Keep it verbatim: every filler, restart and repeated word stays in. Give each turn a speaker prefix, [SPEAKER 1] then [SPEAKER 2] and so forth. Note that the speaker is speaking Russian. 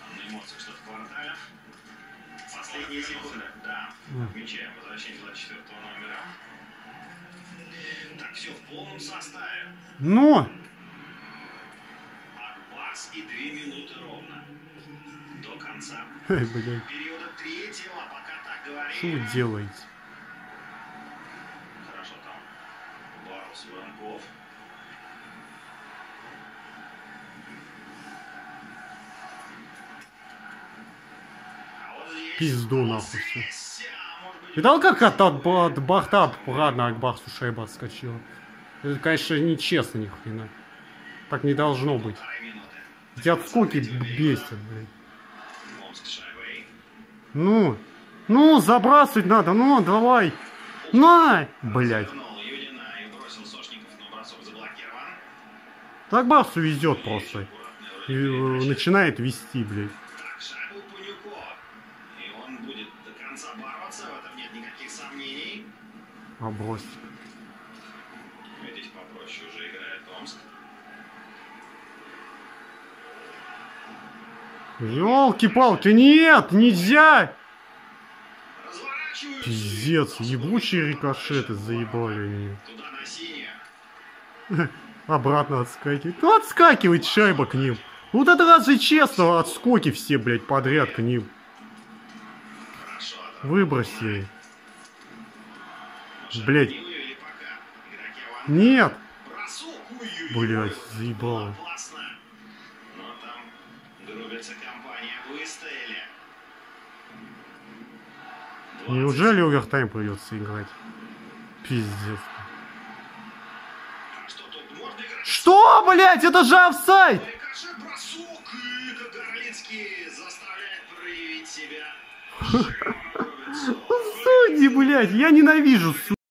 [SPEAKER 1] На эмоциях что-то Кварталев. Последние секунды. Да. Отмечаем возвращение двадцать четвёртого номера. Так, все в полном составе.
[SPEAKER 2] Ну!
[SPEAKER 1] Акбарс и две минуты ровно. До конца.
[SPEAKER 2] Эй, блядь.
[SPEAKER 1] Периода третьего, пока так говорили.
[SPEAKER 2] Что вы делаете?
[SPEAKER 1] Хорошо там. Барус, Воронков. А вот здесь...
[SPEAKER 2] Пизду
[SPEAKER 1] вот
[SPEAKER 2] нахуй всё.
[SPEAKER 1] здесь, а, может быть,
[SPEAKER 2] Видал, как от, от, от Бахта аккуратно Акбарсу шайба отскочила? Это, конечно, нечестно ни хрена. Так не должно быть.
[SPEAKER 1] полторы минуты.
[SPEAKER 2] Эти отскоки бесят, блядь.
[SPEAKER 1] Омск с шайбой.
[SPEAKER 2] Ну, ну, забрасывать надо, ну, давай. На, блядь.
[SPEAKER 1] Вернул Юдина и бросил Сошников, но бросок заблокирован.
[SPEAKER 2] Так Барсу везет просто. И э, начинает вести, блядь.
[SPEAKER 1] Так, шайба у Панюкова. И он будет до конца бороться, в этом нет никаких сомнений.
[SPEAKER 2] А брось.
[SPEAKER 1] Здесь попроще уже играет Омск.
[SPEAKER 2] Ёлки-палки, нет, нельзя!
[SPEAKER 1] Разворачиваются.
[SPEAKER 2] Пиздец, ебучие рикошеты заебали меня.
[SPEAKER 1] Туда на синее.
[SPEAKER 2] Обратно отскакивать. Ну, отскакивает шайба к ним. Вот это разве честно? Отскоки все, блядь, подряд к ним.
[SPEAKER 1] Хорошо.
[SPEAKER 2] Выброси.
[SPEAKER 1] Шайбу
[SPEAKER 2] Блядь.
[SPEAKER 1] не вывели пока. Игроки авангарда.
[SPEAKER 2] Нет.
[SPEAKER 1] Бросок. Ой-ой-ой.
[SPEAKER 2] Блядь, заебало.
[SPEAKER 1] Опасно. Но там грубится компания, выстояли.
[SPEAKER 2] Неужели овертайм придется играть? Пиздец.
[SPEAKER 1] А что тут можно играть?
[SPEAKER 2] Что, блядь, это же офсайд!
[SPEAKER 1] Рикошет, бросок, и Кагарлицкий заставляет проявить себя. Шикарно рубится.
[SPEAKER 2] Судьи, блядь, я ненавижу судей.